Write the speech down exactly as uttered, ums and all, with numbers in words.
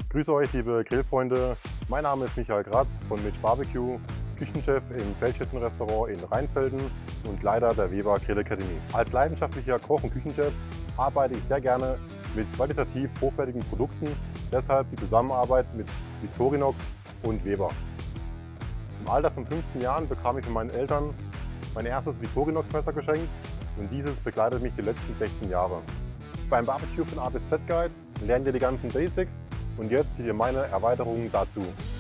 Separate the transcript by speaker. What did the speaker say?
Speaker 1: Grüße euch, liebe Grillfreunde. Mein Name ist Michael Gratz von Mitch Barbecue, Küchenchef im Feldschützen Restaurant in Rheinfelden und Leiter der Weber Grill Academy. Als leidenschaftlicher Koch und Küchenchef arbeite ich sehr gerne mit qualitativ hochwertigen Produkten, deshalb die Zusammenarbeit mit Victorinox und Weber. Im Alter von fünfzehn Jahren bekam ich von meinen Eltern mein erstes Victorinox-Messer geschenkt und dieses begleitet mich die letzten sechzehn Jahre. Beim Barbecue von A bis Z Guide lernt ihr die ganzen Basics und jetzt seht ihr meine Erweiterungen dazu.